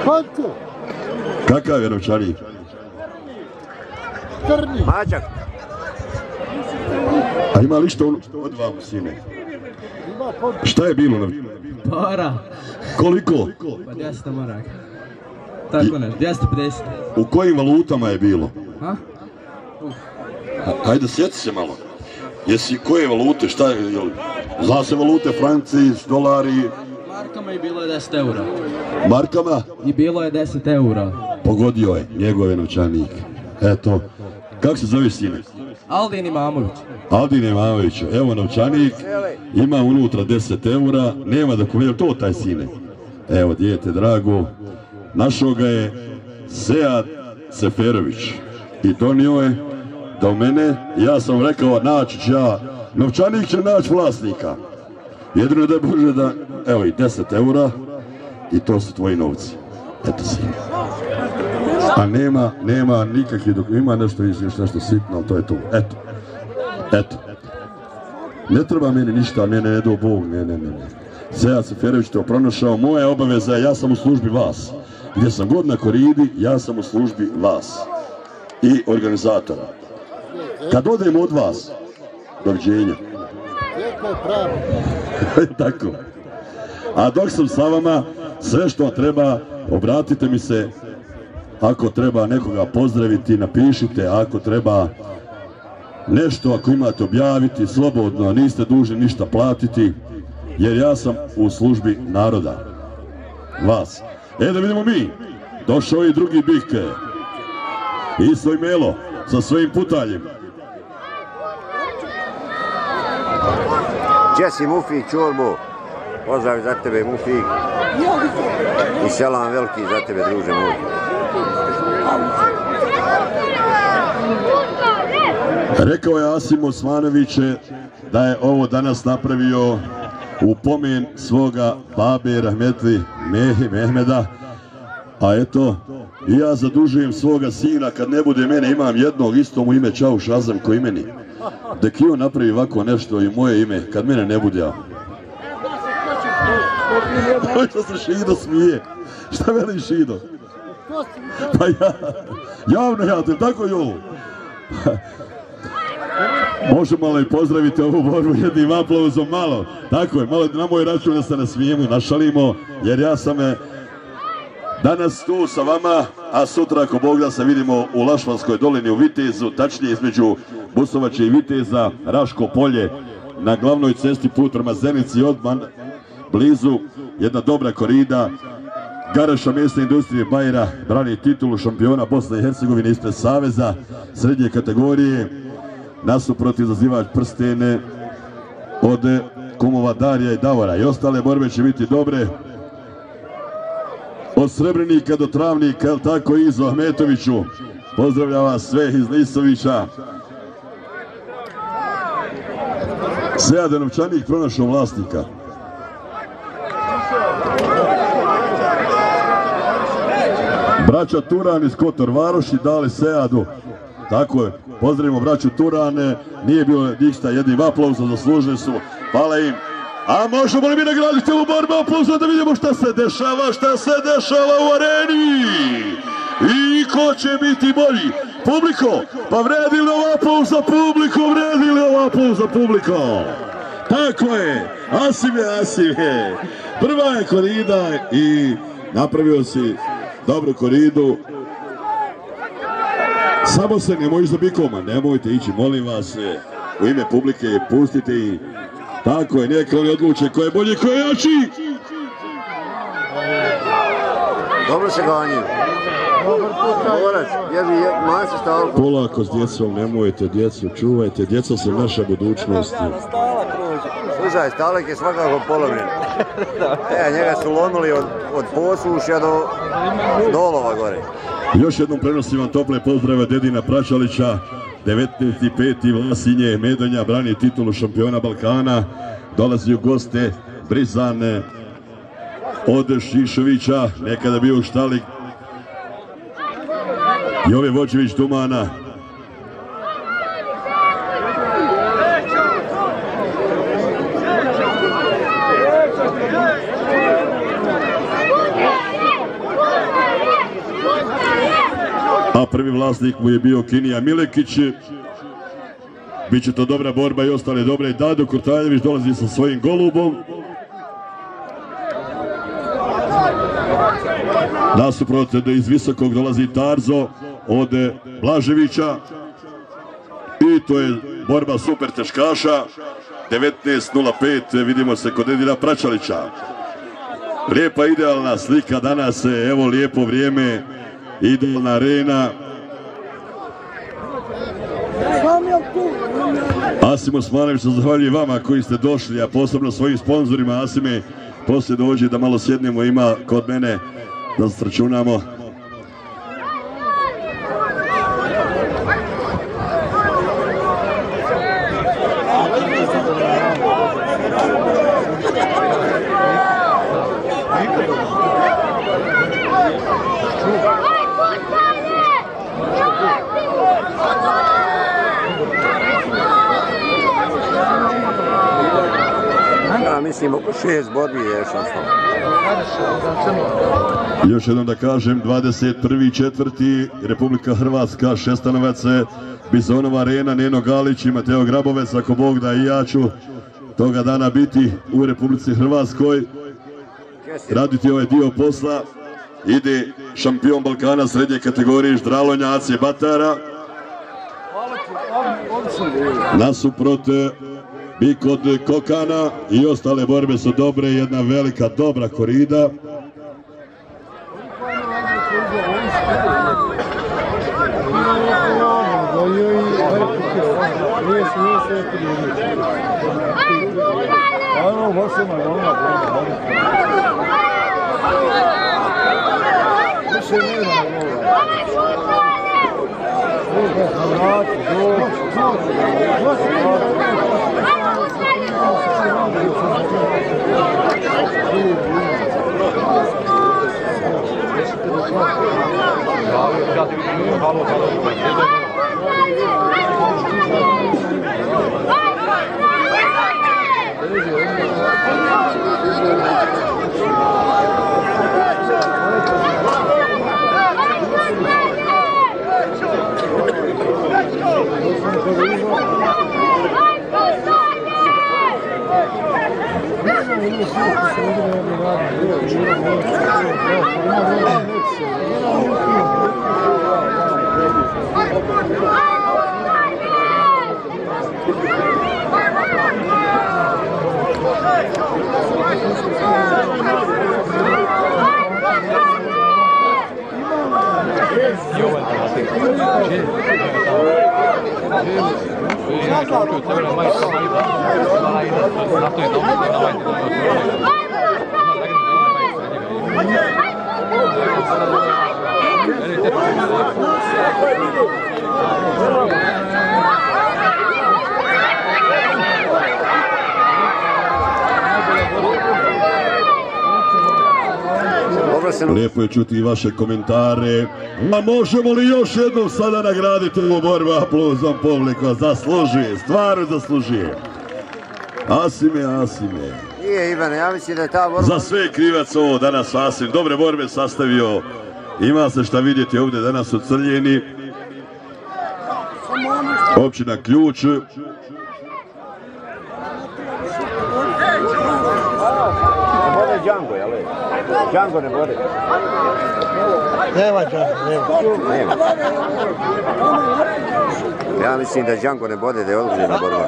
Kakav je novčanik? Mačak. A ima li što od vam, sine? Šta je bilo? Para. Koliko? Pa 200 maraka. Tako ne, 250. U kojim valutama je bilo? Ha? Hajde, sjeti se malo. Jesi koje valute, šta je? Zna se valute, franci, dolari. Markama i bilo je 10 eura. Markama? I bilo je 10 eura. Pogodio je njegove novčanik. Eto. Kako se zove sine? Aldin Imamović. Aldin Imamović, evo novčanik, ima unutra 10 eura, nema dokumenta, to taj sine. Evo, dijete drago, našao ga je Sead Seferović i donio je do mene, ja sam rekao, naći ću ja, novčanik će naći vlasnika. Jedino da je Bože da, evo i 10 eura i to su tvoji novci. Eto sine. A nema nikakvih dokumenta, ima nešto sitno, ali to je to. Eto. Ne treba meni ništa, mene ne do Bog, ne. Sead Seferović to pronašao, moja obaveza je, ja sam u službi vas. Gdje sam god na koridi, ja sam u službi vas. I organizatora. Kad odem od vas, doviđenja. Tako. A dok sam sa vama, sve što treba, obratite mi se. Ako treba nekoga pozdraviti, napišite, ako treba nešto, ako imate objaviti, slobodno, niste dužni ništa platiti, jer ja sam u službi naroda. Vas. Da vidimo mi. Došao i drugi bik. Isto i Melo, sa svojim putaljem. Jesse Mufi, Čorbo. Pozdrav za tebe, Mufi. I selam veliki za tebe, druže moj. Rekao je Asim Osmanović da je ovo danas napravio u pomen svoga babe Rahmetli Mehmeda, a eto, i ja zadužujem svoga sina, kad ne bude mene, imam jednog isto mu ime Čau Šazam ko imeni. Dek i on napravi ovako nešto i moje ime, kad mene ne bude ja. Što se Šido smije? Šta veli Šido? Pa javno ja, te tako i ovo. Možemo malo i pozdraviti ovu borbu jednim aplauzom malo. Tako je, malo na moj račun da se nasmijemo, našalimo, jer ja sam danas tu sa vama, a sutra ako Bog da se vidimo u Lašvanskoj dolini u Vitezu, tačnije između Busovače i Viteza, Raško polje, na glavnoj cesti put prema Zenici, odmah blizu, jedna dobra korida. Garaša mesne industrije Bajra brani titulu šampiona Bosne i Hercegovine ispred Saveza srednje kategorije. Nasuprot izazivač prstene od kumova Darija i Davora. I ostale borbe će biti dobre. Od Srebrenika do Travnika, jel tako, Izo Ahmetoviću? Pozdravljam vas sve iz Lisovića. Sead novčanik pronašao vlasnika. Braća Turan iz Kotor Varoši dali Seadu. Tako je, pozdravimo braću Turane, nije bilo ništa, jednim aplauzom zaslužili su, hvala im. A možemo li mi nagraditi ovu borbu aplauzom da vidimo šta se dešava u areni? I ko će biti bolji? Publiko, pa vredi li ovo aplauz za publiko, vredi li ovo aplauz za publiko? Tako je, Asim je. Prva je korida i napravio si dobru koridu. Samo se nemoj za bikoma, nemojte ići, molim vas, u ime publike, pustite i tako je, neka oni odluče ko je bolji, ko je jači. Dobro se ganju. Borac, jebi, maci stalku. Polako s djecom, nemojte djecu, čuvajte, djeca su naša budućnost. Slušaj, Stalek je svakako polomljen. Njega su lomili od Posušja do Dolova gore. Još jednom prenosim vam tople pozdrave Dedina Pračalića, 19.5. Vlasinje Medonja brani titulu šampiona Balkana, dolazi u goste Brizan od Šišovića, nekada bio u štali Jove Vođević Dumana. a prvi vlasnik mu je bio Kinija Milekić. Biće to dobra borba i ostale dobre. Dado Kurtaljević dolazi sa svojim golubom. Nasuprot iz visokog dolazi Tarzo od Blaževića. I to je borba super teškaša. 19.05 vidimo se kod Edina Pračalića. Lijepa idealna slika danas, evo lijepo vrijeme, idealna arena. Asim Osmanović se zahvaljuje vama koji ste došli, a posebno svojim sponzorima. Asime, poslije dođi da malo sjednemo, ima kod mene da sračunamo. Mislim, oko 6 borbi je još ostalo. Još jednom da kažem, 21.4. Republika Hrvatska, Šestanovac, Bizonova arena, Neno Galić i Mateo Grabovec. Ako Bog da, i ja ću toga dana biti u Republici Hrvatskoj, raditi ovaj dio posla. Ide šampion Balkana srednje kategorije Ždralonja Ace Batara. Nasuprot i kod Kokana i ostale borbe su dobre, jedna velika dobra korida. Lijepo je čuti i vaše komentare. A možemo li još jednom sada nagraditi ovu borbu aplauzom publika? Zaslužuje, stvarno zaslužuje. Asime, Asime. Nije, Ivane, ja mislim da je ta borba... Za sve krivac ovo danas Asim. Dobre borbe sastavio. Ima se šta vidjeti ovdje danas u Crljeni. Općina Ključ. Bode Django, jel? Django ne bode. Nema Django, nema. Ja mislim da Django ne bode, da je odlužena borba.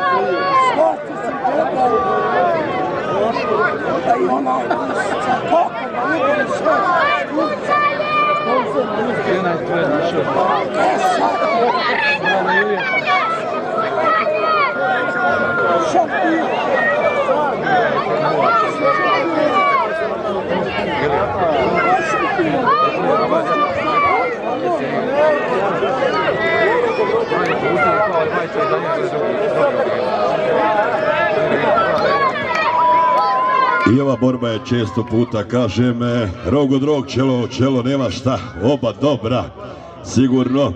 I ova borba je često puta, kažem, rog od rog, čelo od čelo, nema šta, oba dobra, sigurno.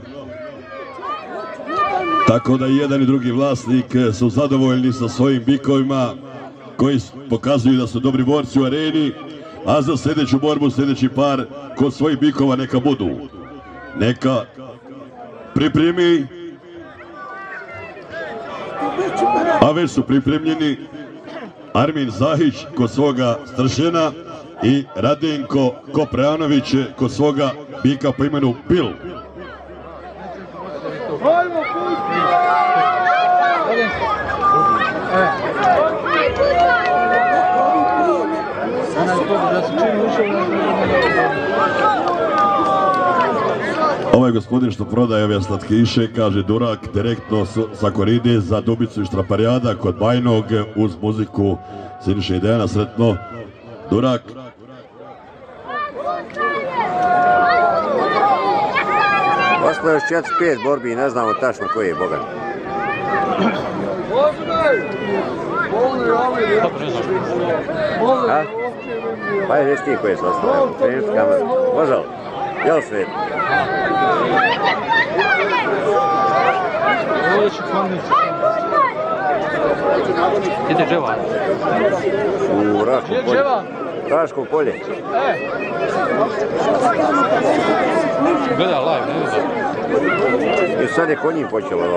Tako da i jedan i drugi vlasnik su zadovoljni sa svojim bikovima koji pokazuju da su dobri borci u areni, a za sljedeću borbu, sljedeći par kod svojih bikova neka budu neka pripremi, a već su pripremljeni Armin Zahić kod svoga Stršena i Radenko Kopranović kod svoga bika po imenu Bil. Ovaj gospodin što prodaje ove slatkiše, kaže Durak, direktno sa koride za Dubicu i Štraparijada kod Bajnog uz muziku Siniše i Dejana. Sretno, Durak. Ostalo još 4-5 borbi i ne znamo tačno koji je bogat. A? Pa je ti koji su ostalo. Krenuti kameru. Može li? Jel svet? Gdje dževa? U Raškom polju. Raško polje. Gleda live, ne vidim. I sad je kod njim počelo ovo.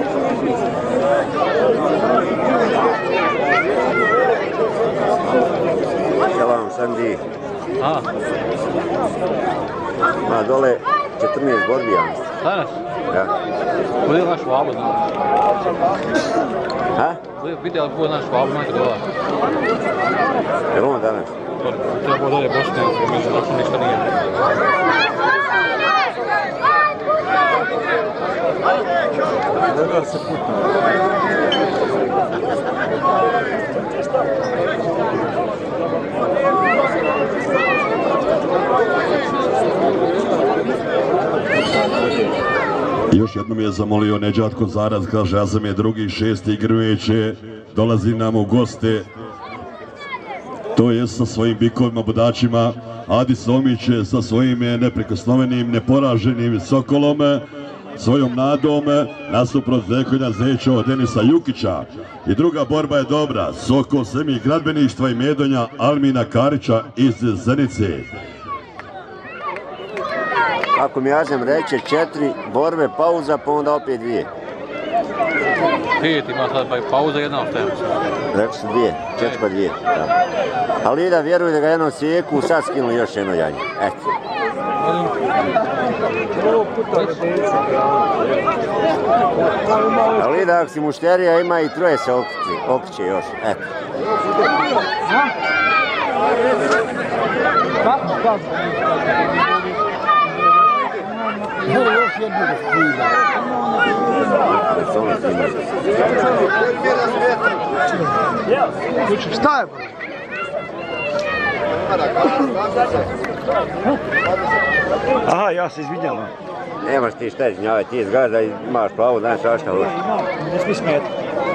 Selam, Sandi. Ma dole 14 borbi, ja mislim. Danas? Da. Bude li naš Švabu? Ha? Vidi li bude naš Švabu, majke dola? Je li on danas? Treba dolje Bosne, među našom ništa nije. Gledao se putno. Još jednom je zamolio Neđatko Zarac, kaže ja sam je drugi 6. Grmeće, dolazi nam u goste, to je sa svojim bikovima budačima, Adi Somić sa svojim neprikosnovenim, neporaženim Sokolom, svojom nadom, nasuprot Zekonja Zeća od Denisa Jukića. I druga borba je dobra, Sokol Semi Gradbeništva i Medonja Almina Karića iz Zenice. Ako mi Azem reče 4 borbe, pauza, pa onda opet 2. 5 ima sad pa i pauza, jedna ostaje. Rekao su 2, 4 pa 2. Ali da vjeruju da ga jednom sjeku, sad skinuli još jedno janje. Eto. Ali da ako si mušterija ima i 3 se okriče još. Eto. Šta je? Aha, ja se izvinjavam. Nemaš ti šta izvinjavati, ti izgledaš da imaš pravo, znaš šta šta hoće. Ne smije smijeti.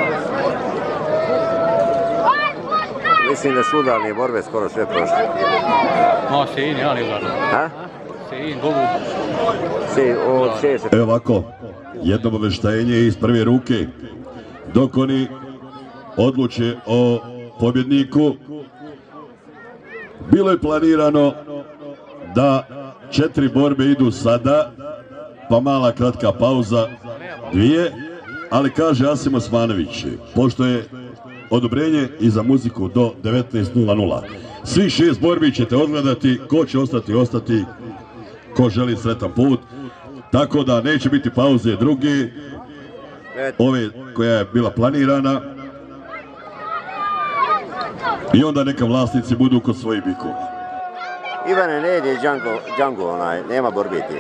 Mislim da su udarne borbe skoro sve prošle. No, Sejin, ja ne znam. Ha? Sejin, Golub. Od 60. Evo ovako, jedno obaveštenje iz prve ruke. Dok oni odluče o pobjedniku, bilo je planirano da 4 borbe idu sada, pa mala kratka pauza, 2, ali kaže Asim Osmanović, pošto je odobrenje i za muziku do 19:00. Svi 6 borbi ćete odgledati, ko će ostati, ko želi sretan put, tako da neće biti pauze druge, ove koja je bila planirana, i onda neka vlasnici budu kod svojih bikova. Ivane, ne ide Django, nema borbi ti.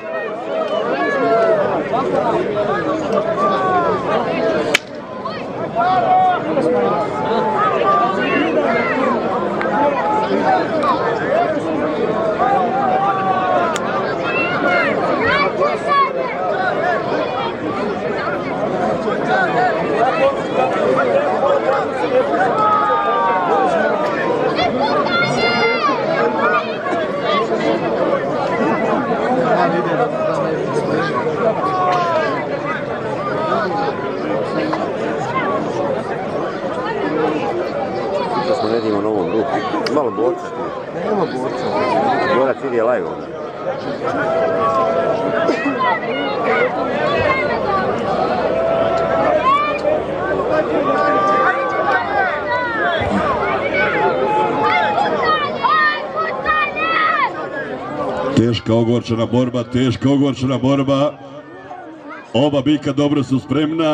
Da smo ne vidimo novom ruku. Malo borca tu. Nema borca. Borac ide live onda. Teška ogorčena borba. Oba bika dobro su spremna.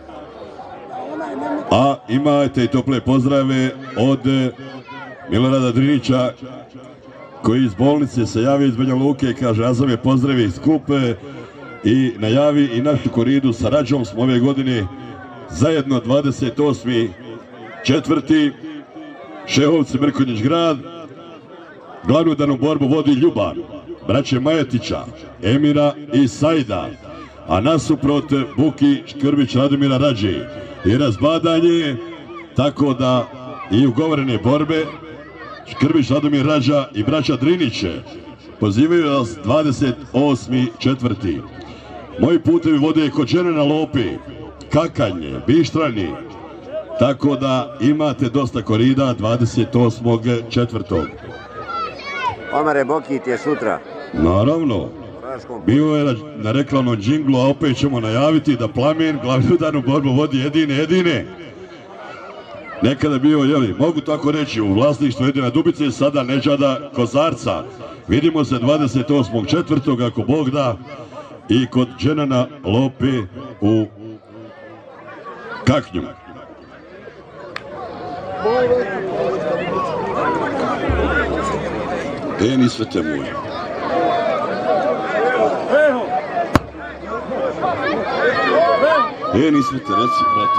A imate i tople pozdrave od Milorada Drinića, koji iz bolnice se javi iz Banja Luke i kaže: Azam je pozdravi skupe i najavi i našu koridu sa Rađom smo ove godine zajedno 28.4. Šehovci, Mrkonjić grad. Glavnu danu borbu vodi Ljuban, braće Majetića, Emira i Sajda, a nasuprot Buki Škrbić Radomira Rađe i razbadanje, tako da i ugovorene borbe Škrbić Radomir Rađa i braća Driniće pozivaju nas 28.4. Moji putevi vode kod Dženana Lopi, Kakanje, Bištrani, tako da imate dosta korida 28.4. Omare Bokit je sutra. Naravno, bio je na reklamnom džinglu, a opet ćemo najaviti da Plamen glavnu danu borbu vodi Jedine. Nekada bio, mogu tako reći, u vlasništvu Jedina Dubice, sada Neđada Kozarca. Vidimo se 28.4. ako Bog da, i kod Dženana Lope u Kaknju. Ni svete moje. Ni svete, reci, brate.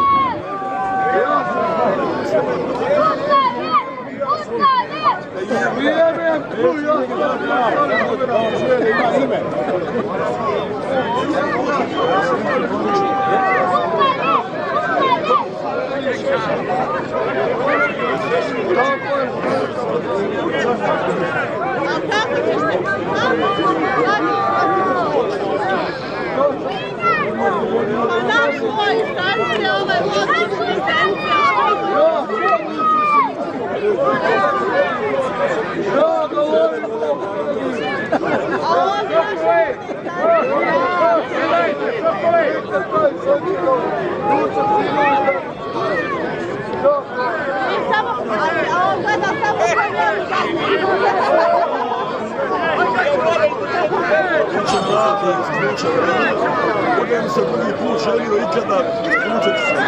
Budem se drugi put želio ikada učeti se.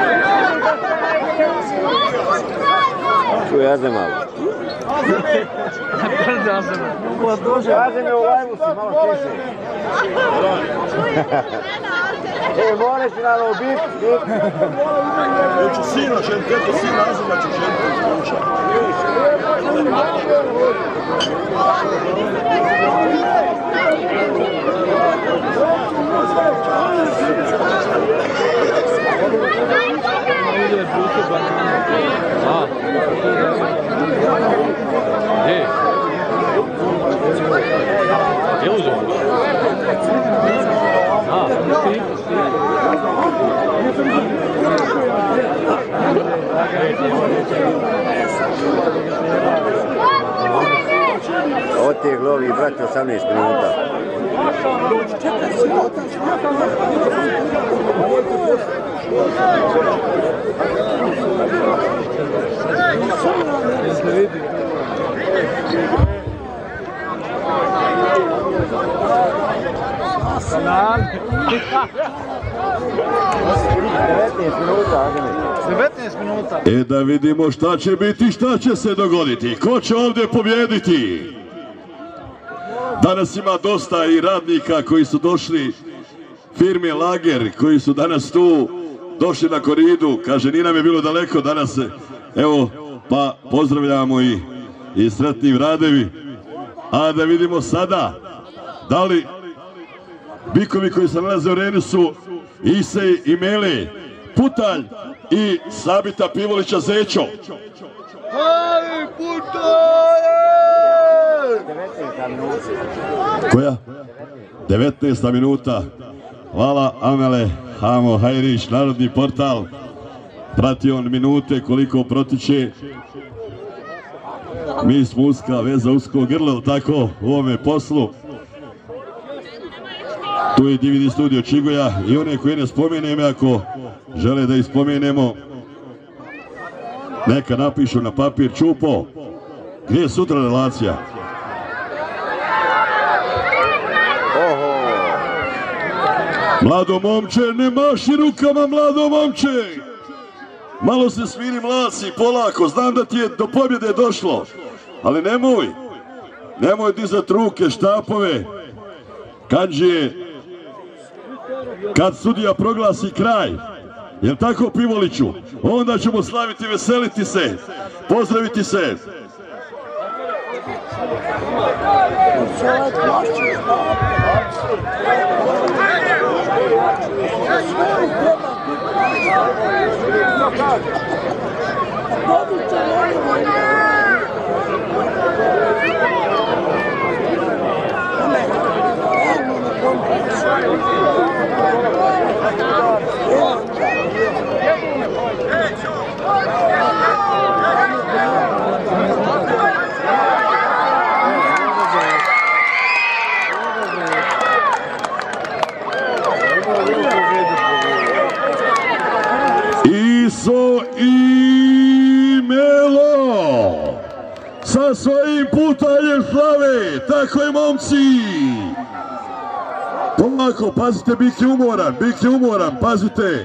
Čuj, Azem malo. Azem je u lajvu si, malo tiše. Moraš ti malo biti. Neću sina ženiti, eto sina Azema ću ženiti iz kuća. Oteglo ovi brate 18 minuta. Kanal. 19 minuta. Da vidimo šta će biti, šta će se dogoditi, ko će ovdje pobjediti. Danas ima dosta i radnika koji su došli, firme Lager, koji su danas tu došli na koridu. Kaže, nije nam je bilo daleko danas, evo, pa pozdravljamo i sretni Radevi. A da vidimo sada, da li bikovi koji se nalaze u areni su Isej i Mele, Putalj i Sabita Pivolića Zećo. Hali Putalj! Koja? 19. minuta. Hvala Amele, Hamo Hajrić, Narodni portal. Prati on minute koliko protiče. Mi smo uska veza, usko grlo, tako u ovome poslu. Tu je DVD studio Čigoja i one koje ne spomenem, ako žele da ih spomenemo, neka napišu na papir. Čupo, gdje je sutra relacija? Mlado momče, ne maši rukama, mlado momče! Malo se smiri mlasi, polako, znam da ti je do pobjede došlo, ali nemoj dizat ruke, štapove, kandžije, kad sudija proglasi kraj, jel tako Pivoliću? Onda ćemo slaviti, veseliti se, pozdraviti se. Iso i Melo sa svojim putanjem slave, tako je momci. Polako, pazite, Bik je umoran, pazite.